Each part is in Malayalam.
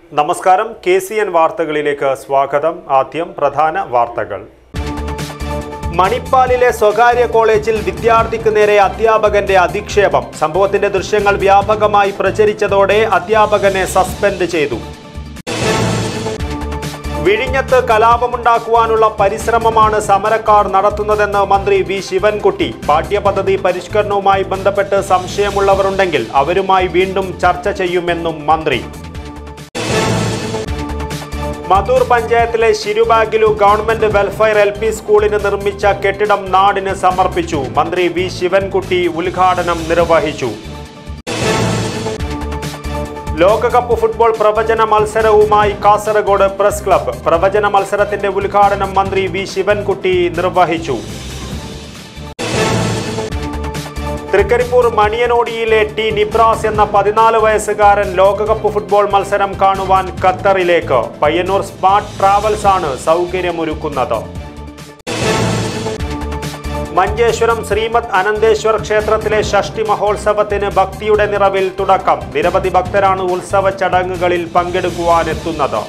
നമസ്കാരം KCN വാർത്തകളിലേക്ക് സ്വാഗതം. ആദ്യം പ്രധാന വാർത്തകൾ. മണിപ്പാലിലെ സ്വകാര്യ കോളേജിൽ വിദ്യാർത്ഥിക്ക് നേരെ അധ്യാപകന്റെ അധിക്ഷേപം. സംഭവത്തിന്റെ ദൃശ്യങ്ങൾ വ്യാപകമായി പ്രചരിച്ചതോടെ അധ്യാപകനെ സസ്പെൻഡ് ചെയ്തു. വിഴിഞ്ഞത്ത് കലാപമുണ്ടാക്കുവാനുള്ള പരിശ്രമമാണ് സമരക്കാർ നടത്തുന്നതെന്ന് മന്ത്രി വി ശിവൻകുട്ടി. പാഠ്യപദ്ധതി പരിഷ്കരണവുമായി ബന്ധപ്പെട്ട് സംശയമുള്ളവരുണ്ടെങ്കിൽ അവരുമായി വീണ്ടും ചർച്ച ചെയ്യുമെന്നും മന്ത്രി. മധൂർ പഞ്ചായത്തിലെ ശിരുബാഗിലു ഗവൺമെന്റ് വെൽഫെയർ LP സ്കൂളിന് നിർമ്മിച്ച കെട്ടിടം നാടിന് സമർപ്പിച്ചു. മന്ത്രി വി ശിവൻകുട്ടി ഉദ്ഘാടനം നിർവഹിച്ചു. ലോകകപ്പ് ഫുട്ബോൾ പ്രവചന മത്സരവുമായി കാസർഗോഡ് പ്രസ് ക്ലബ്ബ്. പ്രവചന മത്സരത്തിന്റെ ഉദ്ഘാടനം മന്ത്രി വി ശിവൻകുട്ടി നിർവഹിച്ചു. തൃക്കരിപ്പൂർ മണിയനോടിയിലെ ടി നിബ്രാസ് എന്ന 14 വയസ്സുകാരൻ ലോകകപ്പ് ഫുട്ബോൾ മത്സരം കാണുവാൻ ഖത്തറിലേക്ക്. പയ്യന്നൂർ സ്മാർട്ട് ട്രാവൽസ് ആണ് സൗകര്യമൊരുക്കുന്നത്. മഞ്ചേശ്വരം ശ്രീമദ് അനന്തേശ്വർ ക്ഷേത്രത്തിലെ ഷഷ്ടി മഹോത്സവത്തിന് ഭക്തിയുടെ നിറവിൽ തുടക്കം. നിരവധി ഭക്തരാണ് ഉത്സവ ചടങ്ങുകളിൽ പങ്കെടുക്കുവാനെത്തുന്നത്.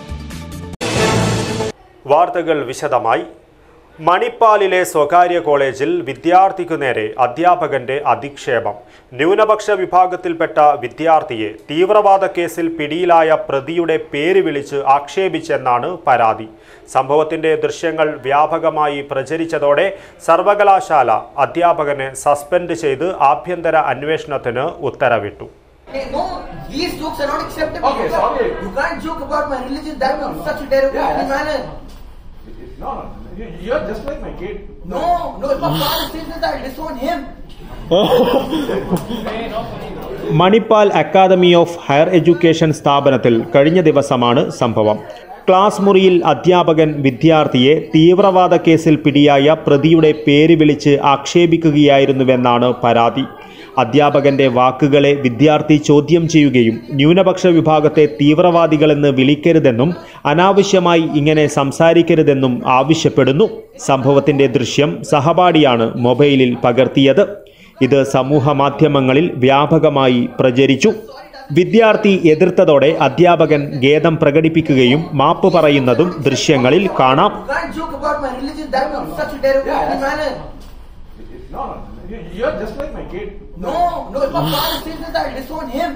വാർത്തകൾ വിശദമായി. മണിപ്പാലിലെ സ്വകാര്യ കോളേജിൽ വിദ്യാർത്ഥിക്കു നേരെ അധ്യാപകന്റെ അധിക്ഷേപം. ന്യൂനപക്ഷ വിഭാഗത്തിൽപ്പെട്ട വിദ്യാർത്ഥിയെ തീവ്രവാദ കേസിൽ പിടിയിലായ പ്രതിയുടെ പേര് വിളിച്ച് ആക്ഷേപിച്ചെന്നാണ് പരാതി. സംഭവത്തിന്റെ ദൃശ്യങ്ങൾ വ്യാപകമായി പ്രചരിച്ചതോടെ സർവകലാശാല അധ്യാപകനെ സസ്പെൻഡ് ചെയ്ത് ആഭ്യന്തര അന്വേഷണത്തിന് ഉത്തരവിട്ടു. You're just like my kid. No, if my father says that, I'll disown him. Manipal academy of higher education സ്ഥാപനത്തിൽ കഴിഞ്ഞ ദിവസമാണ് സംഭവം. ക്ലാസ് മുറിയിൽ അധ്യാപകൻ വിദ്യാർത്ഥിയെ തീവ്രവാദ കേസിൽ പിടിയായ പ്രതിയുടെ പേര് വിളിച്ച് ആക്ഷേപിക്കുകയായിരുന്നുവെന്നാണ് പരാതി. അധ്യാപകന്റെ വാക്കുകളെ വിദ്യാർത്ഥി ചോദ്യം ചെയ്യുകയും ന്യൂനപക്ഷ വിഭാഗത്തെ തീവ്രവാദികളെന്ന് വിളിക്കരുതെന്നും അനാവശ്യമായി ഇങ്ങനെ സംസാരിക്കരുതെന്നും ആവശ്യപ്പെടുന്നു. സംഭവത്തിന്റെ ദൃശ്യം സഹപാഠിയാണ് മൊബൈലിൽ പകർത്തിയത്. ഇത് സമൂഹ മാധ്യമങ്ങളിൽ വ്യാപകമായി പ്രചരിച്ചു. വിദ്യാർത്ഥി എതിർത്തതോടെ അധ്യാപകൻ ഖേദം പ്രകടിപ്പിക്കുകയും മാപ്പ് പറയുന്നതും ദൃശ്യങ്ങളിൽ കാണാം. You're just like my kid. No, if my father says that, I'll disown him.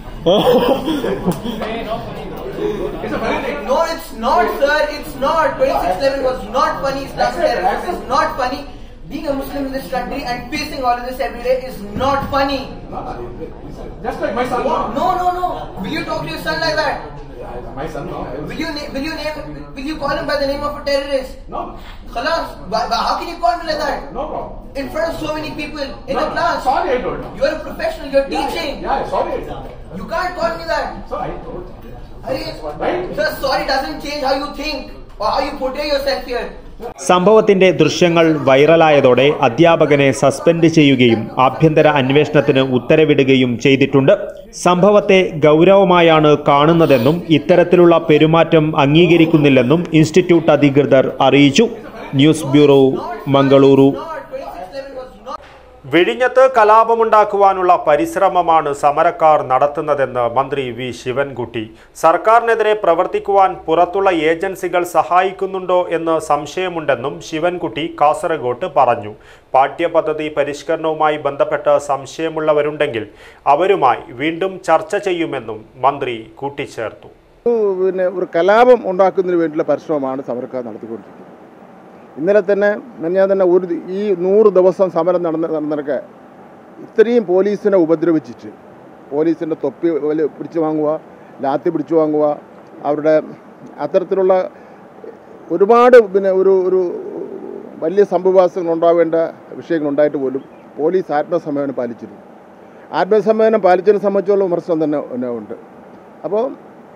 No, it's not, sir. It's not. 26/11 was not funny. Islam terrorism is not funny. Being a Muslim in this country and facing all of this every day is not funny. Just like my son. No. Will you talk to your son like that? My son, no. Will you call him by the name of a terrorist? No. Khalas. How can you call me like that? No problem. In front of so many people in a class. Sorry, I told you. You are a professional. You are teaching. Yeah, sorry, I told you. You can't call me that. So I told you. Right? Sir, sorry doesn't change how you think or how you portray yourself here. സംഭവത്തിന്റെ ദൃശ്യങ്ങൾ വൈറലായതോടെ അധ്യാപകനെ സസ്പെൻഡ് ചെയ്യുകയും ആഭ്യന്തര അന്വേഷണത്തിന് ഉത്തരവിടുകയും ചെയ്തിട്ടുണ്ട്. സംഭവത്തെ ഗൗരവമായാണ് കാണുന്നതെന്നും ഇത്തരത്തിലുള്ള പെരുമാറ്റം അംഗീകരിക്കുന്നില്ലെന്നും ഇൻസ്റ്റിറ്റ്യൂട്ട് അധികൃതർ അറിയിച്ചു. News bureau, Mangaluru. വിഴിഞ്ഞത്ത് കലാപമുണ്ടാക്കുവാനുള്ള പരിശ്രമമാണ് സമരക്കാർ നടത്തുന്നതെന്ന് മന്ത്രി വി ശിവൻകുട്ടി. സർക്കാരിനെതിരെ പ്രവർത്തിക്കുവാൻ പുറത്തുള്ള ഏജൻസികൾ സഹായിക്കുന്നുണ്ടോ എന്ന് സംശയമുണ്ടെന്നും ശിവൻകുട്ടി കാസർഗോഡ് പറഞ്ഞു. പാഠ്യപദ്ധതി പരിഷ്കരണവുമായി ബന്ധപ്പെട്ട് സംശയമുള്ളവരുണ്ടെങ്കിൽ അവരുമായി വീണ്ടും ചർച്ച ചെയ്യുമെന്നും മന്ത്രി കൂട്ടിച്ചേർത്തു. ഒരു കലാപം ഉണ്ടാക്കുന്നതിന് വേണ്ടിയുള്ള പരിശ്രമമാണ് സമരക്കാർ നടത്തിക്കൊണ്ടിരിക്കുന്നത്. ഇന്നലെ തന്നെ ഞാൻ തന്നെ ഈ 100 ദിവസം സമരം നടന്നൊക്കെ ഇത്രയും പോലീസിനെ ഉപദ്രവിച്ചിട്ട് പോലീസിൻ്റെ തൊപ്പി പിടിച്ചു വാങ്ങുക, ലാത്തി പിടിച്ചു വാങ്ങുക, അവരുടെ അത്തരത്തിലുള്ള ഒരുപാട് ഒരു വലിയ സംഭവവാസങ്ങൾ ഉണ്ടാവേണ്ട വിഷയങ്ങളുണ്ടായിട്ട് പോലും പോലീസ് ആത്മസംയമനം പാലിച്ചിരുന്നു. ആത്മസംയമനം പാലിച്ചതിനെ സംബന്ധിച്ചുള്ള വിമർശനം തന്നെ ഉണ്ട്. അപ്പോൾ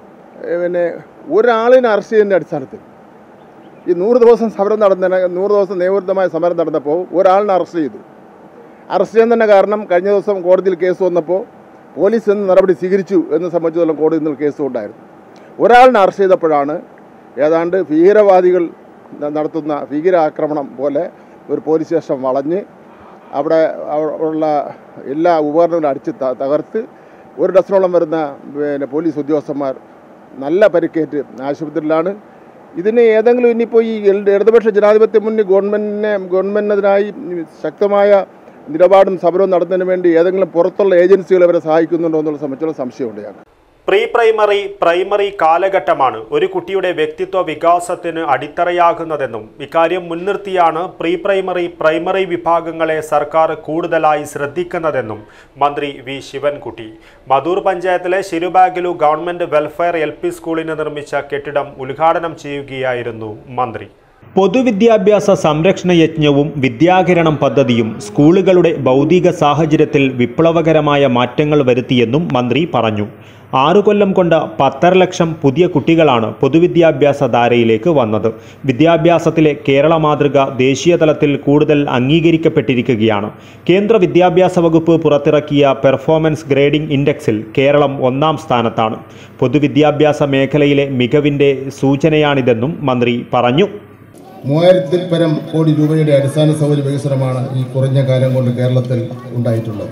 ഒരാളിനെ അറസ്റ്റ് ചെയ്യുന്ന അടിസ്ഥാനത്തിൽ ഈ 100 ദിവസം സമരം 100 ദിവസം നിയമവിരുദ്ധമായ സമരം നടന്നപ്പോൾ ഒരാളിനെ അറസ്റ്റ് ചെയ്തു. അറസ്റ്റ് ചെയ്യാൻ തന്നെ കാരണം കഴിഞ്ഞ ദിവസം കോടതിയിൽ കേസ് വന്നപ്പോൾ പോലീസ് എന്ന് നടപടി സ്വീകരിച്ചു എന്ന് സംബന്ധിച്ചിടത്തോളം കോടതിയിൽ നിന്ന് കേസ് ഉണ്ടായിരുന്നു. ഒരാളിനെ അറസ്റ്റ് ചെയ്തപ്പോഴാണ് ഏതാണ്ട് ഭീകരവാദികൾ നടത്തുന്ന ഭീകരാക്രമണം പോലെ ഒരു പോലീസ് സ്റ്റേഷൻ വളഞ്ഞ് അവിടെ ഉള്ള എല്ലാ ഉപകരണങ്ങളും അടിച്ച് തകർത്ത് ഒരു ഡസനോളം വരുന്ന പോലീസ് ഉദ്യോഗസ്ഥന്മാർ നല്ല പരിക്കേറ്റ് ആശുപത്രിയിലാണ്. ഇതിന് ഏതെങ്കിലും ഇനിയിപ്പോൾ ഈ ഇടതുപക്ഷ ജനാധിപത്യ മുന്നണി ഗവൺമെൻറ്റിനെതിരായി ശക്തമായ നിലപാടും സമരവും നടത്തുന്നതിന് വേണ്ടി ഏതെങ്കിലും പുറത്തുള്ള ഏജൻസികൾ അവരെ സഹായിക്കുന്നുണ്ടോ എന്നുള്ള സംബന്ധിച്ചുള്ള സംശയമുണ്ട് ഞങ്ങൾക്ക്. പ്രൈമറി കാലഘട്ടമാണ് ഒരു കുട്ടിയുടെ വ്യക്തിത്വ വികാസത്തിന് അടിത്തറയാകുന്നതെന്നും ഇക്കാര്യം മുൻനിർത്തിയാണ് പ്രൈമറി വിഭാഗങ്ങളെ സർക്കാർ കൂടുതലായി ശ്രദ്ധിക്കുന്നതെന്നും മന്ത്രി വി ശിവൻകുട്ടി മധൂർ പഞ്ചായത്തിലെ ശിരുബാഗിലു ഗവൺമെന്റ് വെൽഫെയർ LP സ്കൂളിന് നിർമ്മിച്ച കെട്ടിടം ഉദ്ഘാടനം ചെയ്യുകയായിരുന്നു മന്ത്രി. പൊതുവിദ്യാഭ്യാസ സംരക്ഷണ യജ്ഞവും വിദ്യാകിരണം പദ്ധതിയും സ്കൂളുകളുടെ ഭൗതിക സാഹചര്യത്തിൽ വിപ്ലവകരമായ മാറ്റങ്ങൾ വരുത്തിയെന്നും മന്ത്രി പറഞ്ഞു. 6 കൊല്ലം കൊണ്ട് 10.5 ലക്ഷം പുതിയ കുട്ടികളാണ് പൊതുവിദ്യാഭ്യാസ ധാരയിലേക്ക് വന്നത്. വിദ്യാഭ്യാസത്തിലെ കേരള മാതൃക ദേശീയ തലത്തിൽ കൂടുതൽ അംഗീകരിക്കപ്പെട്ടിരിക്കുകയാണ്. കേന്ദ്ര വിദ്യാഭ്യാസ വകുപ്പ് പുറത്തിറക്കിയ പെർഫോമൻസ് ഗ്രേഡിംഗ് ഇൻഡെക്സിൽ കേരളം 1ാം സ്ഥാനത്താണ്. പൊതുവിദ്യാഭ്യാസ മേഖലയിലെ മികവിൻ്റെ സൂചനയാണിതെന്നും മന്ത്രി പറഞ്ഞു. 3000-ൽ പരം കോടി രൂപയുടെ അടിസ്ഥാന സൗകര്യ വികസനമാണ് ഈ കുറഞ്ഞ കാലം കൊണ്ട് കേരളത്തിൽ ഉണ്ടായിട്ടുള്ളത്.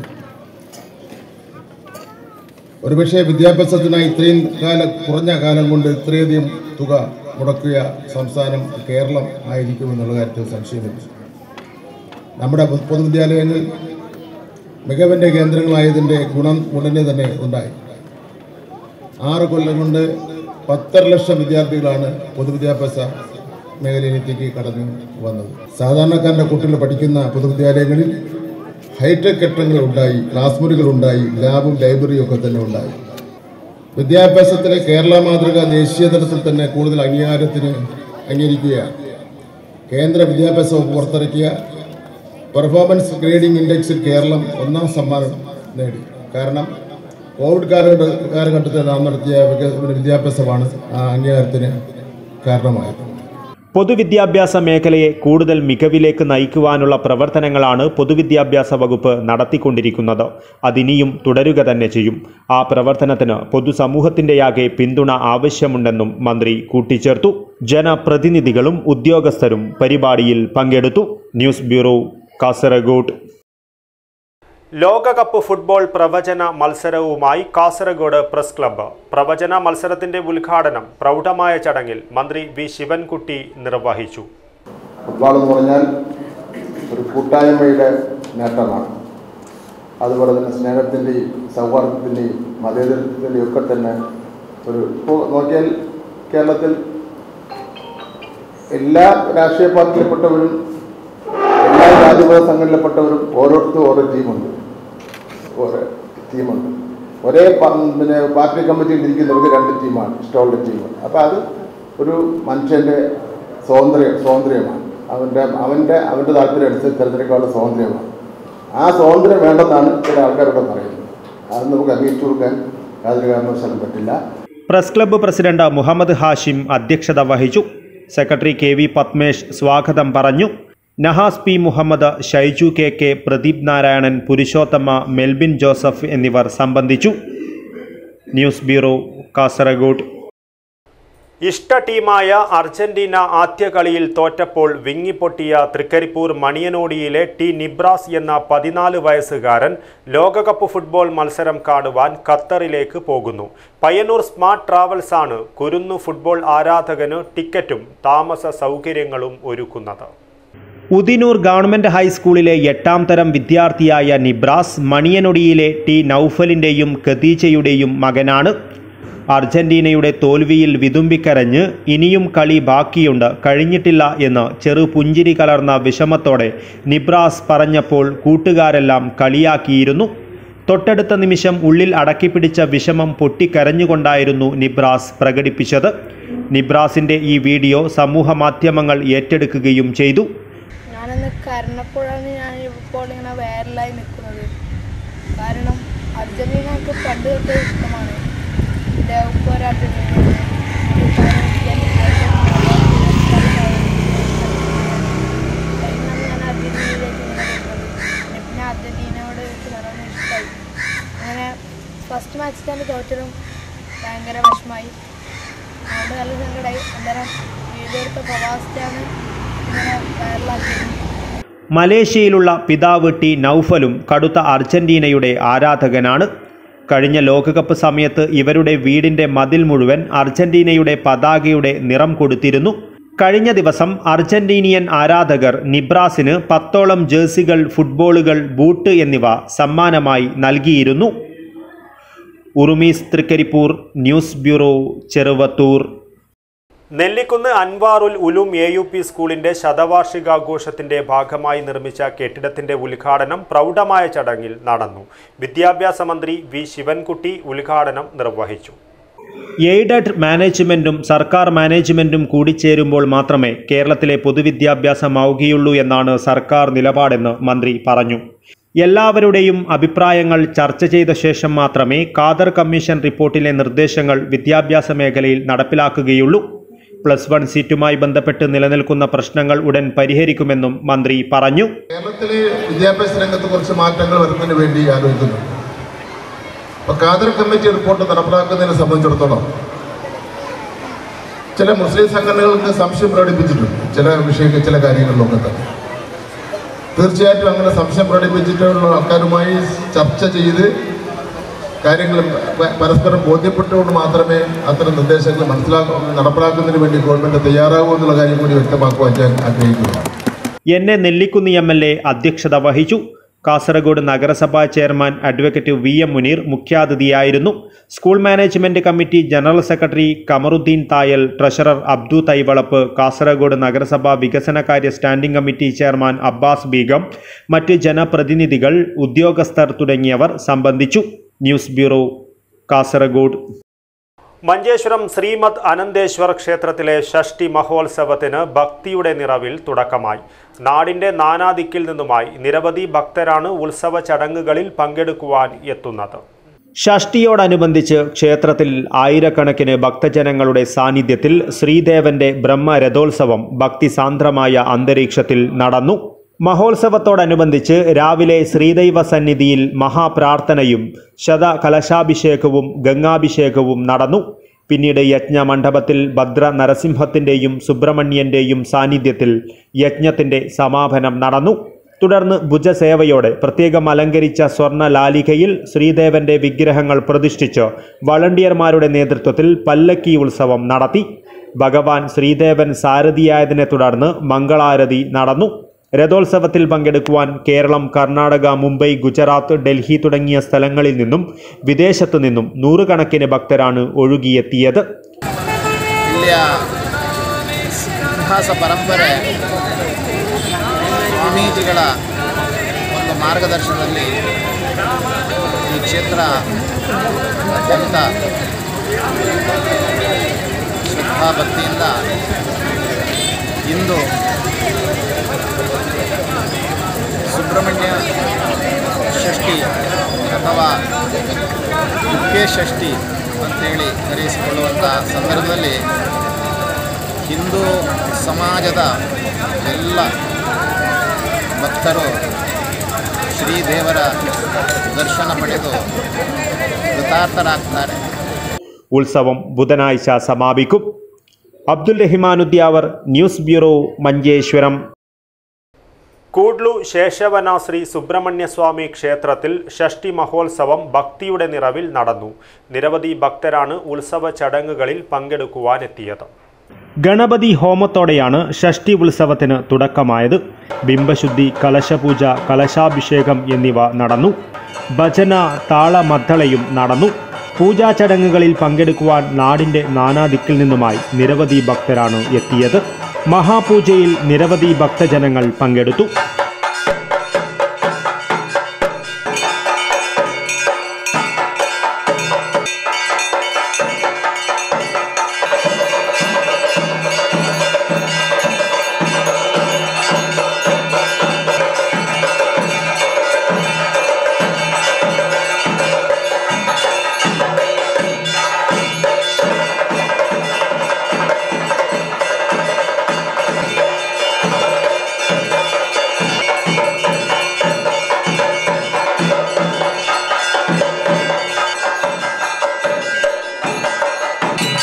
ഒരുപക്ഷെ വിദ്യാഭ്യാസത്തിനായി കുറഞ്ഞ കാലം കൊണ്ട് ഇത്രയധികം തുക മുടക്കിയ സംസ്ഥാനം കേരളം ആയിരിക്കുമെന്നുള്ള കാര്യത്തിൽ സംശയമില്ല. നമ്മുടെ പൊതുവിദ്യാലയങ്ങൾ മികവിൻ്റെ കേന്ദ്രങ്ങളായതിൻ്റെ ഗുണം ഉടനെ തന്നെ ഉണ്ടായി. 6 കൊല്ലം കൊണ്ട് 10.5 ലക്ഷം വിദ്യാർത്ഥികളാണ് പൊതുവിദ്യാഭ്യാസ മേഖലയിലേക്ക് കടന്നു വന്നത്. സാധാരണക്കാരൻ്റെ കുട്ടികൾ പഠിക്കുന്ന പൊതുവിദ്യാലയങ്ങളിൽ ഹൈടെക് കെട്ടിടങ്ങളുണ്ടായി, ക്ലാസ് മുറികളുണ്ടായി, ലാബും ലൈബ്രറിയും ഒക്കെ തന്നെ ഉണ്ടായി. വിദ്യാഭ്യാസത്തിലെ കേരള മാതൃക ദേശീയ തലത്തിൽ തന്നെ കൂടുതൽ അംഗീകരിക്കുകയാണ്. കേന്ദ്ര വിദ്യാഭ്യാസ വകുപ്പ് പുറത്തിറക്കിയ പെർഫോമൻസ് ഗ്രേഡിംഗ് ഇൻഡെക്സിൽ കേരളം 1ാം സമ്മാനം നേടി. കാരണം കോവിഡ് കാലഘട്ടത്തിൽ നാം നടത്തിയ വിദ്യാഭ്യാസമാണ് ആ അംഗീകാരത്തിന് കാരണമായത്. പൊതുവിദ്യാഭ്യാസ മേഖലയെ കൂടുതൽ മികവിലേക്ക് നയിക്കുവാനുള്ള പ്രവർത്തനങ്ങളാണ് പൊതുവിദ്യാഭ്യാസ വകുപ്പ് നടത്തിക്കൊണ്ടിരിക്കുന്നത്. അതിനിയും തുടരുക തന്നെ ചെയ്യും. ആ പ്രവർത്തനത്തിന് പൊതുസമൂഹത്തിൻ്റെയാകെ പിന്തുണ ആവശ്യമുണ്ടെന്നും മന്ത്രി കൂട്ടിച്ചേർത്തു. ജനപ്രതിനിധികളും ഉദ്യോഗസ്ഥരും പരിപാടിയിൽ പങ്കെടുത്തു. News bureau, Kasaragod. ലോകകപ്പ് ഫുട്ബോൾ പ്രവചന മത്സരവുമായി കാസർഗോഡ് പ്രസ് ക്ലബ്ബ്. പ്രവചന മത്സരത്തിന്റെ ഉദ്ഘാടനം പ്രൗഢമായ ചടങ്ങിൽ മന്ത്രി വി ശിവൻകുട്ടി നിർവഹിച്ചു. ഫുട്ബോൾ എന്ന് പറഞ്ഞാൽ ഒരു കൂട്ടായ്മയുടെ നേട്ടമാണ്. അതുപോലെ തന്നെ സ്നേഹത്തിൻ്റെയും സൗഹാർദ്ദത്തിൻ്റെയും മതേതരത്തിൻ്റെയും ഒക്കെ തന്നെ നോക്കിയാൽ കേരളത്തിൽ എല്ലാ രാഷ്ട്രീയ പാർട്ടിയിൽപ്പെട്ടവരും എല്ലാ ജാതിമത സംഘടനയിൽപ്പെട്ടവരും ഓരോരുത്തരും ഓരോ ടീമുണ്ട്. ഒരേ പാർട്ടി കമ്മിറ്റിയിൽ ഇരിക്കുന്നവർക്ക് 2 ടീമാണ്, ഇഷ്ടമുള്ള ടീം. അപ്പോൾ അത് ഒരു മനുഷ്യൻ്റെ സ്വാതന്ത്ര്യമാണ്. അവൻ്റെ താല്പര്യം അനുസരിച്ച് തിരഞ്ഞെടുക്കാനുള്ള സ്വാതന്ത്ര്യമാണ്. ആ സ്വാതന്ത്ര്യം വേണ്ടെന്നാണ് ചില ആൾക്കാരോട് പറയുന്നത്. അത് നമുക്ക് അംഗീകരിച്ചു കൊടുക്കാൻ യാതൊരു കാരണവശാലും പറ്റില്ല. Press club president Muhammad Hashim അധ്യക്ഷത വഹിച്ചു. സെക്രട്ടറി KV പത്മേഷ് സ്വാഗതം പറഞ്ഞു. Nahas P Muhammad, Shaiju KK, Pradeep Narayanan, Purushothama, Melbin Joseph എന്നിവർ സംബന്ധിച്ചു. News bureau, Kasaragod. ഇഷ്ട ടീമായ അർജന്റീന ആദ്യ കളിയിൽ തോറ്റപ്പോൾ വിങ്ങിപ്പൊട്ടിയ തൃക്കരിപ്പൂർ മണിയനോടിയിലെ T നിബ്രാസ് എന്ന 14 വയസ്സുകാരൻ ലോകകപ്പ് ഫുട്ബോൾ മത്സരം കാണുവാൻ ഖത്തറിലേക്ക് പോകുന്നു. പയ്യന്നൂർ സ്മാർട്ട് ട്രാവൽസ് ആണ് കുരുന്നു ഫുട്ബോൾ ആരാധകന് ടിക്കറ്റും താമസ സൗകര്യങ്ങളും ഒരുക്കുന്നത്. ഉദിനൂർ ഗവൺമെൻറ് ഹൈസ്കൂളിലെ 8ാം തരം വിദ്യാർത്ഥിയായ നിബ്രാസ് മണിയനൊടിയിലെ T നൗഫലിൻ്റെയും ഖദീജയുടെയും മകനാണ്. അർജന്റീനയുടെ തോൽവിയിൽ വിതുമ്പിക്കരഞ്ഞ് ഇനിയും കളി ബാക്കിയുണ്ട്, കഴിഞ്ഞിട്ടില്ല എന്ന് ചെറുപുഞ്ചിരി കലർന്ന വിഷമത്തോടെ നിബ്രാസ് പറഞ്ഞപ്പോൾ കൂട്ടുകാരെല്ലാം കളിയാക്കിയിരുന്നു. തൊട്ടടുത്ത നിമിഷം ഉള്ളിൽ അടക്കിപ്പിടിച്ച വിഷമം പൊട്ടിക്കരഞ്ഞുകൊണ്ടായിരുന്നു നിബ്രാസ് പ്രകടിപ്പിച്ചത്. നിബ്രാസിൻ്റെ ഈ വീഡിയോ സമൂഹ മാധ്യമങ്ങൾ ഏറ്റെടുക്കുകയും ചെയ്തു. ഞാനന്ന് കരഞ്ഞപ്പോഴാണ് ഞാനിപ്പോൾ ഇങ്ങനെ വൈറലായി നിൽക്കുന്നത്. കാരണം അർജന്റീന എനിക്ക് പണ്ട് തൊട്ടേ ഇഷ്ടമാണ്. എൻ്റെ ഉപ്പ ഒരു അർജന്റീനയാണ്. ഞാൻ അർജന്റീനയിലേക്ക് ഇങ്ങനെ വരുന്നത്. പിന്നെ അർജന്റീനയോട് എനിക്ക് നല്ലോണം ഇഷ്ടമായി. അങ്ങനെ ഫസ്റ്റ് മാച്ച് തന്നെ തോറ്റതും ഭയങ്കര വിഷമമായി. അതുകൊണ്ട് നല്ല സങ്കടമായി. അന്നേരം വീഡിയോ എടുത്ത പ്രവാസത്തെയാണ് ഇങ്ങനെ വൈറലാക്കിയത്. മലേഷ്യയിലുള്ള പിതാവ് T നൗഫലും കടുത്ത അർജന്റീനയുടെ ആരാധകനാണ്. കഴിഞ്ഞ ലോകകപ്പ് സമയത്ത് ഇവരുടെ വീടിന്റെ മതിൽ മുഴുവൻ അർജന്റീനയുടെ പതാകയുടെ നിറം കൊടുത്തിരുന്നു. കഴിഞ്ഞ ദിവസം അർജന്റീനിയൻ ആരാധകർ നിബ്രാസിന് 10ഓളം ജേഴ്സികൾ, ഫുട്ബോളുകൾ, ബൂട്ട് എന്നിവ സമ്മാനമായി നൽകിയിരുന്നു. Urumees Trikaripur, news bureau, Cheruvathur. Nellikunnu Anwarul Uloom AUP സ്കൂളിന്റെ ശതവാർഷികാഘോഷത്തിന്റെ ഭാഗമായി നിർമ്മിച്ച കെട്ടിടത്തിന്റെ ഉദ്ഘാടനം പ്രൗഢമായ ചടങ്ങിൽ നടന്നു. വിദ്യാഭ്യാസ മന്ത്രി വി ശിവൻകുട്ടി ഉദ്ഘാടനം നിർവഹിച്ചു. എയ്ഡഡ് മാനേജ്മെന്റും സർക്കാർ മാനേജ്മെന്റും കൂടിച്ചേരുമ്പോൾ മാത്രമേ കേരളത്തിലെ പൊതുവിദ്യാഭ്യാസമാവുകയുള്ളൂ എന്നാണ് സർക്കാർ നിലപാടെന്ന് മന്ത്രി പറഞ്ഞു. എല്ലാവരുടെയും അഭിപ്രായങ്ങൾ ചർച്ച ചെയ്ത ശേഷം മാത്രമേ ഖാദർ കമ്മീഷൻ റിപ്പോർട്ടിലെ നിർദ്ദേശങ്ങൾ വിദ്യാഭ്യാസ മേഖലയിൽ നടപ്പിലാക്കുകയുള്ളൂ. +1 സീറ്റുമായി ബന്ധപ്പെട്ട് നിലനിൽക്കുന്ന പ്രശ്നങ്ങൾ ഉടൻ പരിഹരിക്കുമെന്നും മന്ത്രി പറഞ്ഞു. കേരളത്തിലെ വിദ്യാഭ്യാസ രംഗത്ത് കുറച്ച് മാറ്റങ്ങൾ വരുന്നതിന് വേണ്ടി ആലോചിക്കുന്നു. അപ്പോൾ ഖാദർ കമ്മിറ്റി റിപ്പോർട്ട് നടപ്പിലാക്കുന്നതിനെ സംബന്ധിച്ചിടത്തോളം ചില മുസ്ലിം സംഘടനകൾക്ക് സംശയം പ്രകടിപ്പിച്ചിട്ടുണ്ട് ചില കാര്യങ്ങളിലൊക്കെ തന്നെ. തീർച്ചയായിട്ടും അങ്ങനെ സംശയം പ്രകടിപ്പിച്ചിട്ടുള്ള ആൾക്കാരുമായി ചർച്ച ചെയ്ത് കാര്യങ്ങൾ പരസ്പരം ബോധ്യപ്പെട്ടുകൊണ്ട് മാത്രമേ അത്തരം നിർദ്ദേശങ്ങൾ നടപ്പിലാക്കുന്നതിന് വേണ്ടി ഗവൺമെന്റ് തയ്യാറാകൂ എന്നുള്ള കാര്യം കൂടി വ്യക്തമാക്കുവാൻ ഞാൻ ആഗ്രഹിക്കുന്നു. നെല്ലിക്കുന്ന് MLA അധ്യക്ഷത വഹിച്ചു. കാസർഗോഡ് നഗരസഭാ ചെയർമാൻ അഡ്വക്കേറ്റ് VM മുനീർ മുഖ്യാതിഥിയായിരുന്നു. School management committee general secretary Kamaruddin Thayal, treasurer Abdu Thaivalappu, Kasaragod നഗരസഭാ വികസനകാര്യ standing committee chairman Abbas Begum, മറ്റ് ജനപ്രതിനിധികൾ, ഉദ്യോഗസ്ഥർ തുടങ്ങിയവർ സംബന്ധിച്ചു. ന്യൂസ് ബ്യൂറോ, കാസർഗോഡ്. മഞ്ചേശ്വരം ശ്രീമദ് അനന്തേശ്വർ ക്ഷേത്രത്തിലെ ഷഷ്ടി മഹോത്സവത്തിന് ഭക്തിയുടെ നിറവിൽ തുടക്കമായി. നാടിന്റെ നാനാദിക്കിൽ നിന്നുമായി നിരവധി ഭക്തരാണ് ഉത്സവ ചടങ്ങുകളിൽ പങ്കെടുക്കുവാൻ എത്തുന്നത്. ഷഷ്ടിയോടനുബന്ധിച്ച് ക്ഷേത്രത്തിൽ ആയിരക്കണക്കിന് ഭക്തജനങ്ങളുടെ സാന്നിധ്യത്തിൽ ശ്രീദേവന്റെ ബ്രഹ്മരഥോത്സവം ഭക്തിസാന്ദ്രമായ അന്തരീക്ഷത്തിൽ നടന്നു. മഹോത്സവത്തോടനുബന്ധിച്ച് രാവിലെ ശ്രീദൈവ സന്നിധിയിൽ മഹാപ്രാർത്ഥനയും ശതകലശാഭിഷേകവും ഗംഗാഭിഷേകവും നടന്നു. പിന്നീട് യജ്ഞമണ്ഡപത്തിൽ ഭദ്ര നരസിംഹത്തിൻ്റെയും സുബ്രഹ്മണ്യൻ്റെയും സാന്നിധ്യത്തിൽ യജ്ഞത്തിൻ്റെ സമാപനം നടന്നു. തുടർന്ന് ഭുജസേവയോടെ പ്രത്യേകം അലങ്കരിച്ച സ്വർണ്ണ ലാലികയിൽ ശ്രീദേവന്റെ വിഗ്രഹങ്ങൾ പ്രതിഷ്ഠിച്ച് വളണ്ടിയർമാരുടെ നേതൃത്വത്തിൽ പല്ലക്കി ഉത്സവം നടത്തി. ഭഗവാൻ ശ്രീദേവൻ സാരഥിയായതിനെ തുടർന്ന് മംഗളാരതി നടന്നു. രഥോത്സവത്തിൽ പങ്കെടുക്കുവാൻ കേരളം, കർണാടക, മുംബൈ, ഗുജറാത്ത്, ഡൽഹി തുടങ്ങിയ സ്ഥലങ്ങളിൽ നിന്നും വിദേശത്തു നിന്നും നൂറുകണക്കിന് ഭക്തരാണ് ഒഴുകിയെത്തിയത്. ಇತಿಹಾಸ ಪರಂಪರೆ ಸ್ವಾಮೀಜಿಗಳ ಒಂದು ಮಾರ್ಗದರ್ಶನದಲ್ಲಿ ಈ ಕ್ಷೇತ್ರ ಅತ್ಯಂತ ಶ್ರದ್ಧಾಭಕ್ತಿಯಿಂದ ಇಂದು ಸುಬ್ರಹ್ಮಣ್ಯ ಷಷ್ಠಿ ಅಥವಾ ದುರ್ಗೆ ಷಷ್ಠಿ ಅಂತೇಳಿ ಕರೆಯಿಸಿಕೊಳ್ಳುವಂಥ ಸಂದರ್ಭದಲ್ಲಿ ಹಿಂದೂ ಸಮಾಜದ ಎಲ್ಲ ಭಕ್ತರು ಶ್ರೀದೇವರ ದರ್ಶನ ಪಡೆದು ಕೃತಾರ್ಥರಾಗ್ತಾರೆ. ഉത്സവം ബുധനാഴ്ച സമാപിക്കും. അബ്ദുൽ റഹിമാനുദ്യാവർ, ന്യൂസ് ബ്യൂറോ, മഞ്ചേശ്വരം. കൂഡ്ലു ശേഷവന ശ്രീ സുബ്രഹ്മണ്യസ്വാമി ക്ഷേത്രത്തിൽ ഷഷ്ടി മഹോത്സവം ഭക്തിയുടെ നിറവിൽ നടന്നു. നിരവധി ഭക്തരാണ് ഉത്സവ ചടങ്ങുകളിൽ പങ്കെടുക്കുവാനെത്തിയത്. ഗണപതി ഹോമത്തോടെയാണ് ഷഷ്ടി ഉത്സവത്തിന് തുടക്കമായത്. ബിംബശുദ്ധി, കലശപൂജ, കലശാഭിഷേകം എന്നിവ നടന്നു. ഭജന, താളമദ്ദളയും നടന്നു. പൂജാ ചടങ്ങുകളിൽ പങ്കെടുക്കുവാൻ നാടിൻ്റെ നാനാദിക്കിൽ നിന്നുമായി നിരവധി ഭക്തരാണ് എത്തിയത്. മഹാപൂജയിൽ നിരവധി ഭക്തജനങ്ങൾ പങ്കെടുത്തു.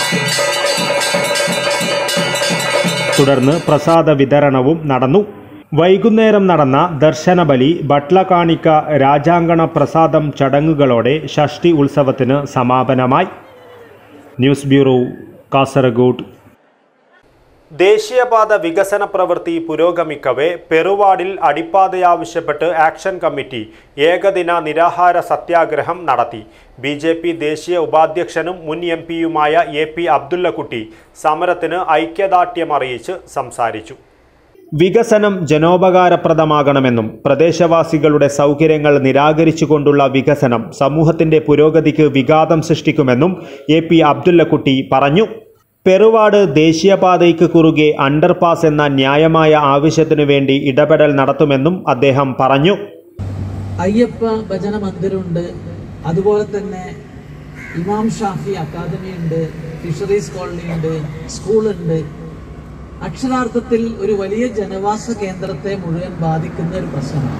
തുടർന്ന് പ്രസാദ വിതരണവും നടന്നു. വൈകുന്നേരം നടന്ന ദർശനബലി, ഭട്ലകാണിക്ക, രാജാങ്കണ പ്രസാദം ചടങ്ങുകളോടെ ഷഷ്ടി ഉത്സവത്തിന് സമാപനമായി. News bureau, Kasaragod. ദേശീയപാത വികസന പ്രവൃത്തി പുരോഗമിക്കവേ പെറുവാടിൽ അടിപ്പാതയാവശ്യപ്പെട്ട് ആക്ഷൻ കമ്മിറ്റി ഏകദിന നിരാഹാര സത്യാഗ്രഹം നടത്തി. BJP ദേശീയ ഉപാധ്യക്ഷനും മുൻ MP-യുമായ AP അബ്ദുള്ളക്കുട്ടി സമരത്തിന് ഐക്യദാർഢ്യമറിയിച്ച് സംസാരിച്ചു. വികസനം ജനോപകാരപ്രദമാകണമെന്നും പ്രദേശവാസികളുടെ സൗകര്യങ്ങൾ നിരാകരിച്ചുകൊണ്ടുള്ള വികസനം സമൂഹത്തിന്റെ പുരോഗതിക്ക് വിഘാതം സൃഷ്ടിക്കുമെന്നും AP അബ്ദുള്ളക്കുട്ടി പറഞ്ഞു. പെറുവാട് ദേശീയപാതയ്ക്ക് കുറുകെ അണ്ടർപാസ് എന്ന ന്യായമായ ആവശ്യത്തിനു വേണ്ടി ഇടപെടൽ നടത്തുമെന്നും അദ്ദേഹം പറഞ്ഞു. അയ്യപ്പ ഭജന മന്ദിരമുണ്ട്, അതുപോലെ തന്നെ ഇമാം ഷാഫി അക്കാദമി ഉണ്ട്, ഫിഷറീസ് കോളനി ഉണ്ട്, സ്കൂളുണ്ട്. അക്ഷരാർത്ഥത്തിൽ ഒരു വലിയ ജനവാസ കേന്ദ്രത്തെ മുഴുവൻ ബാധിക്കുന്ന ഒരു പ്രശ്നമാണ്.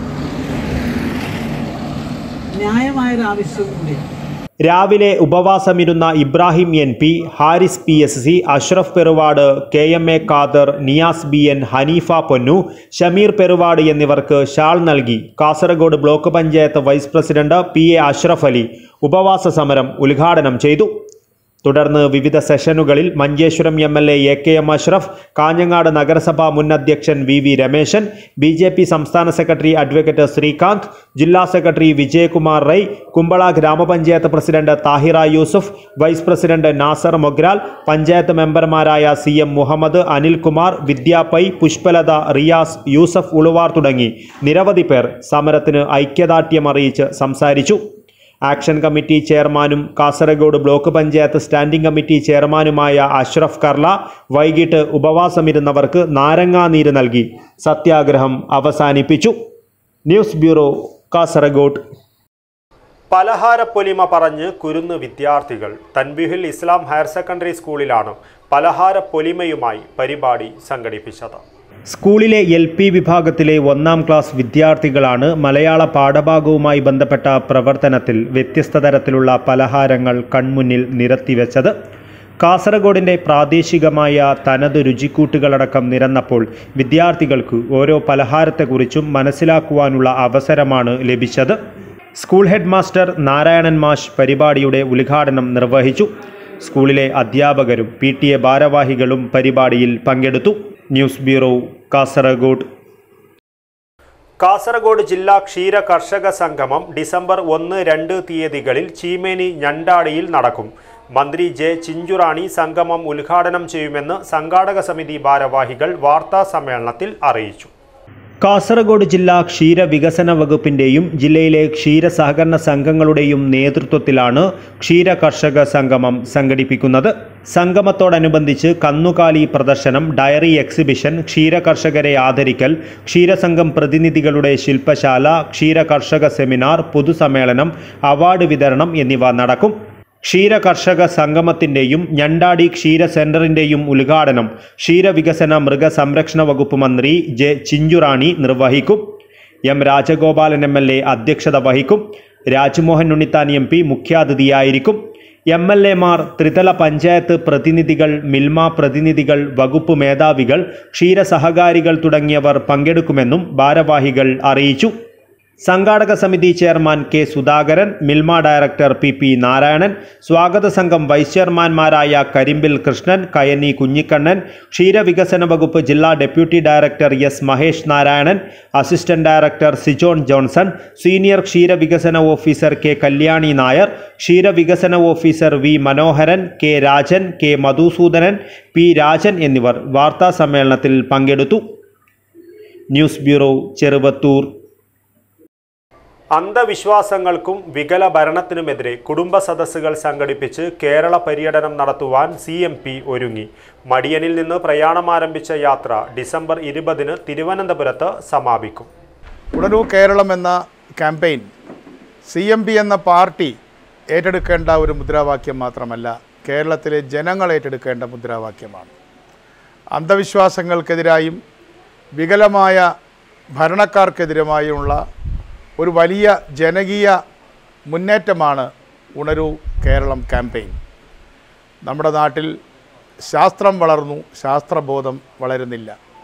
ന്യായമായൊരു ആവശ്യവും കൂടിയാണ്. രാവിലെ ഉപവാസമിരുന്ന Ibrahim NP, Haris PSC, Ashraf പെറുവാട്, KMA Khader, Niyas BN, Haneefa പൊന്നു, ഷമീർ പെറുവാട് എന്നിവർക്ക് ഷാൾ നൽകി Kasaragod block panchayat vice president PA Ashraf Ali ഉപവാസ സമരം ഉദ്ഘാടനം ചെയ്തു. തുടർന്ന് വിവിധ സെഷനുകളിൽ മഞ്ചേശ്വരം MLA AKM അഷ്റഫ്, കാഞ്ഞങ്ങാട് നഗരസഭാ മുൻ അധ്യക്ഷൻ VV രമേശൻ, BJP സംസ്ഥാന സെക്രട്ടറി അഡ്വക്കേറ്റ് ശ്രീകാന്ത്, ജില്ലാ സെക്രട്ടറി വിജയകുമാർ റൈ, കുമ്പള ഗ്രാമപഞ്ചായത്ത് president Thahira Yusuf, vice president Nasar Mogral, panchayat മെമ്പർമാരായ CM മുഹമ്മദ്, അനിൽകുമാർ, വിദ്യാ പൈ, പുഷ്പലത, റിയാസ്, യൂസഫ് ഉളുവാർ തുടങ്ങി നിരവധി പേർ സമരത്തിന് ഐക്യദാർഢ്യമറിയിച്ച് സംസാരിച്ചു. ആക്ഷൻ കമ്മിറ്റി ചെയർമാനും Kasaragod block panchayat standing committee ചെയർമാനുമായ അഷ്റഫ് കർല വൈകിട്ട് ഉപവാസമിരുന്നവർക്ക് നാരങ്ങാനീര് നൽകി സത്യാഗ്രഹം അവസാനിപ്പിച്ചു. News bureau, Kasaragod. പലഹാരപ്പൊലിമ പറഞ്ഞ് കുരുന്ന് വിദ്യാർത്ഥികൾ. തൻബീഹുൽ ഇസ്ലാം ഹയർ സെക്കൻഡറി സ്കൂളിലാണ് പലഹാരപ്പൊലിമയുമായി പരിപാടി സംഘടിപ്പിച്ചത്. സ്കൂളിലെ LP വിഭാഗത്തിലെ 1ാം ക്ലാസ് വിദ്യാർത്ഥികളാണ് മലയാള പാഠഭാഗവുമായി ബന്ധപ്പെട്ട പ്രവർത്തനത്തിൽ വ്യത്യസ്ത തരത്തിലുള്ള പലഹാരങ്ങൾ കൺമുന്നിൽ നിരത്തിവെച്ചത്. കാസർഗോഡിൻ്റെ പ്രാദേശികമായ തനത് രുചിക്കൂട്ടുകളടക്കം നിരന്നപ്പോൾ വിദ്യാർത്ഥികൾക്ക് ഓരോ പലഹാരത്തെക്കുറിച്ചും മനസ്സിലാക്കുവാനുള്ള അവസരമാണ് ലഭിച്ചത്. സ്കൂൾ ഹെഡ് മാസ്റ്റർ നാരായണൻ മാഷ് പരിപാടിയുടെ ഉദ്ഘാടനം നിർവഹിച്ചു. സ്കൂളിലെ അധ്യാപകരും PTA ഭാരവാഹികളും പരിപാടിയിൽ പങ്കെടുത്തു. News bureau, Kasaragod. കാസർഗോഡ് ജില്ലാ ക്ഷീര കർഷക സംഗമം ഡിസംബർ 1, 2 തീയതികളിൽ ചീമേനി ഞണ്ടാടിയിൽ നടക്കും. മന്ത്രി J. ചിഞ്ചുറാണി സംഗമം ഉദ്ഘാടനം ചെയ്യുമെന്ന് സംഘാടക സമിതി ഭാരവാഹികൾ വാർത്താ സമ്മേളനത്തിൽ അറിയിച്ചു. കാസർഗോഡ് ജില്ലാ ക്ഷീര വികസന വകുപ്പിൻ്റെയും ജില്ലയിലെ ക്ഷീര സഹകരണ സംഘങ്ങളുടെയും നേതൃത്വത്തിലാണ് ക്ഷീര കർഷക സംഗമം സംഘടിപ്പിക്കുന്നത്. സംഗമത്തോടനുബന്ധിച്ച് കന്നുകാലി പ്രദർശനം, ഡയറി എക്സിബിഷൻ, ക്ഷീര കർഷകരെ ആദരിക്കൽ, ക്ഷീരസംഘം പ്രതിനിധികളുടെ ശില്പശാല, ക്ഷീര കർഷക സെമിനാർ, പൊതുസമ്മേളനം, അവാർഡ് വിതരണം എന്നിവ നടക്കും. ക്ഷീര കർഷക സംഗമത്തിൻ്റെയും ഞണ്ടാടി ക്ഷീര സെന്ററിൻ്റെയും ഉദ്ഘാടനം ക്ഷീരവികസന മൃഗസംരക്ഷണ വകുപ്പ് മന്ത്രി J. ചിഞ്ചുറാണി നിർവഹിക്കും. M. രാജഗോപാലൻ MLA അധ്യക്ഷത വഹിക്കും. രാജ്മോഹൻ ഉണ്ണിത്താൻ MP മുഖ്യാതിഥിയായിരിക്കും. MLA മാർ, ത്രിതല പഞ്ചായത്ത് പ്രതിനിധികൾ, മിൽമ പ്രതിനിധികൾ, വകുപ്പ് മേധാവികൾ, ക്ഷീര സഹകാരികൾ തുടങ്ങിയവർ പങ്കെടുക്കുമെന്നും ഭാരവാഹികൾ അറിയിച്ചു. സംഘാടക സമിതി chairman K. Sudhakaran, Milma director PP Narayanan, സ്വാഗത സംഘം വൈസ് ചെയർമാൻമാരായ കരിമ്പിൽ കൃഷ്ണൻ, കയനി കുഞ്ഞിക്കണ്ണൻ, ക്ഷീരവികസന വകുപ്പ് ജില്ലാ deputy director S. Mahesh Narayanan, assistant director Sijon Johnson, senior ക്ഷീരവികസന ഓഫീസർ K. കല്യാണി നായർ, ക്ഷീരവികസന officer V. Manoharan, K. Rajan, K. Madhusudanan, P. Rajan എന്നിവർ വാർത്താ സമ്മേളനത്തിൽ പങ്കെടുത്തു. News bureau, Cheruvathur. അന്ധവിശ്വാസങ്ങൾക്കും വികല ഭരണത്തിനുമെതിരെ കുടുംബ സദസ്സുകൾ സംഘടിപ്പിച്ച് കേരള പര്യടനം നടത്തുവാൻ CMP ഒരുങ്ങി. മടിയനിൽ നിന്ന് പ്രയാണം ആരംഭിച്ച യാത്ര ഡിസംബർ 20 തിരുവനന്തപുരത്ത് സമാപിക്കും. ഉണരൂ കേരളം എന്ന ക്യാമ്പയിൻ CMP എന്ന പാർട്ടി ഏറ്റെടുക്കേണ്ട ഒരു മുദ്രാവാക്യം മാത്രമല്ല, കേരളത്തിലെ ജനങ്ങൾ ഏറ്റെടുക്കേണ്ട മുദ്രാവാക്യമാണ്. അന്ധവിശ്വാസങ്ങൾക്കെതിരായും വികലമായ ഭരണക്കാർക്കെതിരുമായുള്ള ഒരു വലിയ ജനകീയ മുന്നേറ്റമാണ് ഉണരൂ കേരളം ക്യാമ്പയിൻ. നമ്മുടെ നാട്ടിൽ ശാസ്ത്രം വളർന്നു, ശാസ്ത്രബോധം വളരുന്നില്ല.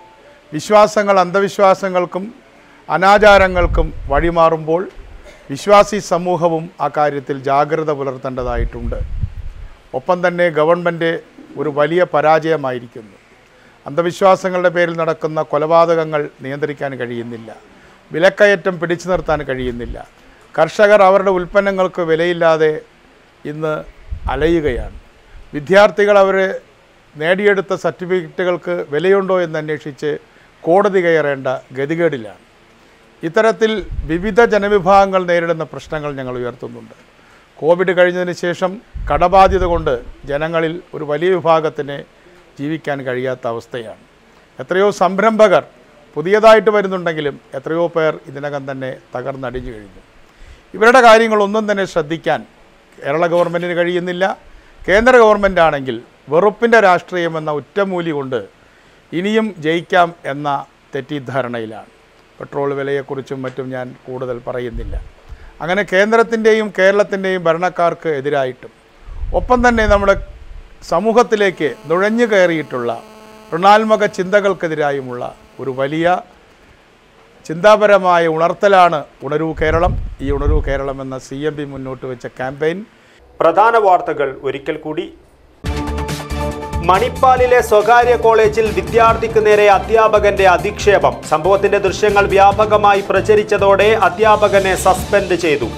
വിശ്വാസങ്ങൾ അന്ധവിശ്വാസങ്ങൾക്കും അനാചാരങ്ങൾക്കും വഴിമാറുമ്പോൾ വിശ്വാസി സമൂഹവും ആ കാര്യത്തിൽ ജാഗ്രത പുലർത്തേണ്ടതായിട്ടുണ്ട്. ഒപ്പം തന്നെ ഗവൺമെൻറ് ഒരു വലിയ പരാജയമായിരിക്കുന്നു. അന്ധവിശ്വാസങ്ങളുടെ പേരിൽ നടക്കുന്ന കൊലപാതകങ്ങൾ നിയന്ത്രിക്കാൻ കഴിയുന്നില്ല. വിലക്കയറ്റം പിടിച്ചു നിർത്താൻ കഴിയുന്നില്ല. കർഷകർ അവരുടെ ഉൽപ്പന്നങ്ങൾക്ക് വിലയില്ലാതെ ഇന്ന് അലയുകയാണ്. വിദ്യാർത്ഥികൾ അവർ നേടിയെടുത്ത സർട്ടിഫിക്കറ്റുകൾക്ക് വിലയുണ്ടോ എന്ന് അന്വേഷിച്ച് കോടതി കയറേണ്ട ഗതികേടിലാണ്. ഇത്തരത്തിൽ വിവിധ ജനവിഭാഗങ്ങൾ നേരിടുന്ന പ്രശ്നങ്ങൾ ഞങ്ങൾ ഉയർത്തുന്നുണ്ട്. കോവിഡ് കഴിഞ്ഞതിന് ശേഷം കടബാധ്യത കൊണ്ട് ജനങ്ങളിൽ ഒരു വലിയ വിഭാഗത്തിന് ജീവിക്കാൻ കഴിയാത്ത അവസ്ഥയാണ്. എത്രയോ സംരംഭകർ പുതിയതായിട്ട് വരുന്നുണ്ടെങ്കിലും എത്രയോ പേർ ഇതിനകം തന്നെ തകർന്നടിഞ്ഞു കഴിഞ്ഞു. ഇവരുടെ കാര്യങ്ങളൊന്നും തന്നെ ശ്രദ്ധിക്കാൻ കേരള ഗവൺമെൻറ്റിന് കഴിയുന്നില്ല. കേന്ദ്ര ഗവൺമെൻറ് ആണെങ്കിൽ വെറുപ്പിൻ്റെ രാഷ്ട്രീയം എന്ന ഒറ്റമൂലി കൊണ്ട് ഇനിയും ജയിക്കാം എന്ന തെറ്റിദ്ധാരണയിലാണ്. പെട്രോൾ വിലയെക്കുറിച്ചും മറ്റും ഞാൻ കൂടുതൽ പറയുന്നില്ല. അങ്ങനെ കേന്ദ്രത്തിൻ്റെയും കേരളത്തിൻ്റെയും ഭരണക്കാർക്ക് എതിരായിട്ടും ഒപ്പം തന്നെ നമ്മുടെ സമൂഹത്തിലേക്ക് നുഴഞ്ഞു കയറിയിട്ടുള്ള ഋണാത്മക ചിന്തകൾക്കെതിരായുമുള്ള ഒരു വലിയ ചിന്താപരമായ ഉണർത്തലാണ് ഉണരൂ കേരളം. ഈ ഉണരൂ കേരളം എന്ന CMP മുന്നോട്ട് വെച്ച ക്യാമ്പയിൻ. പ്രധാന വാർത്തകൾ ഒരിക്കൽ കൂടി. മണിപ്പാലിലെ സ്വകാര്യ കോളേജിൽ വിദ്യാർത്ഥിക്ക് നേരെ അധ്യാപകന്റെ അധിക്ഷേപം. സംഭവത്തിന്റെ ദൃശ്യങ്ങൾ വ്യാപകമായി പ്രചരിച്ചതോടെ അധ്യാപകനെ സസ്പെൻഡ് ചെയ്തു.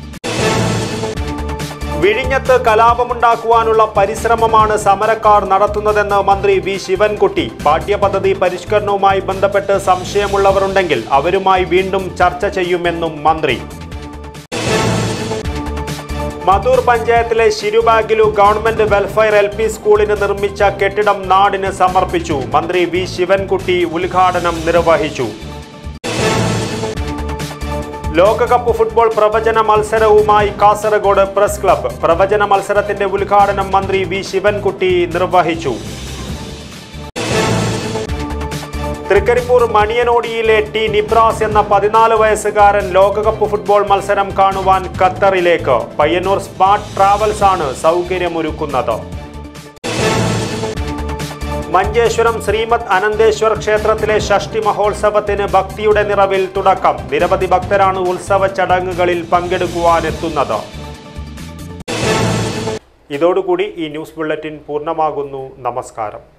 വിഴിഞ്ഞത്ത് കലാപമുണ്ടാക്കുവാനുള്ള പരിശ്രമമാണ് സമരക്കാർ നടത്തുന്നതെന്ന് മന്ത്രി വി ശിവൻകുട്ടി. പാഠ്യപദ്ധതി പരിഷ്കരണവുമായി ബന്ധപ്പെട്ട് സംശയമുള്ളവരുണ്ടെങ്കിൽ അവരുമായി വീണ്ടും ചർച്ച ചെയ്യുമെന്നും മന്ത്രി. മധൂർ പഞ്ചായത്തിലെ ശിരുബാഗിലു ഗവൺമെന്റ് വെൽഫെയർ LP സ്കൂളിന് നിർമ്മിച്ച കെട്ടിടം നാടിന് സമർപ്പിച്ചു. മന്ത്രി വി ശിവൻകുട്ടി ഉദ്ഘാടനം നിർവഹിച്ചു. ലോകകപ്പ് ഫുട്ബോൾ പ്രവചന മത്സരവുമായി കാസർഗോഡ് പ്രസ് ക്ലബ്ബ്. പ്രവചന മത്സരത്തിന്റെ ഉദ്ഘാടനം മന്ത്രി വി ശിവൻകുട്ടി നിർവഹിച്ചു. തൃക്കരിപ്പൂർ മണിയനോടിയിലെ ടി നിബ്രാസ് എന്ന 14 വയസ്സുകാരൻ ലോകകപ്പ് ഫുട്ബോൾ മത്സരം കാണുവാൻ ഖത്തറിലേക്ക്. പയ്യന്നൂർ സ്മാർട്ട് ട്രാവൽസ് ആണ് സൗകര്യമൊരുക്കുന്നത്. മഞ്ചേശ്വരം ശ്രീമദ് അനന്തേശ്വർ ക്ഷേത്രത്തിലെ ഷഷ്ടി മഹോത്സവത്തിന് ഭക്തിയുടെ നിറവിൽ തുടക്കം. നിരവധി ഭക്തരാണ് ഉത്സവ ചടങ്ങുകളിൽ പങ്കെടുക്കുവാനെത്തുന്നത്. ഇതോടുകൂടി ഈ ന്യൂസ് ബുള്ളറ്റിൻ പൂർണ്ണമാകുന്നു. നമസ്കാരം.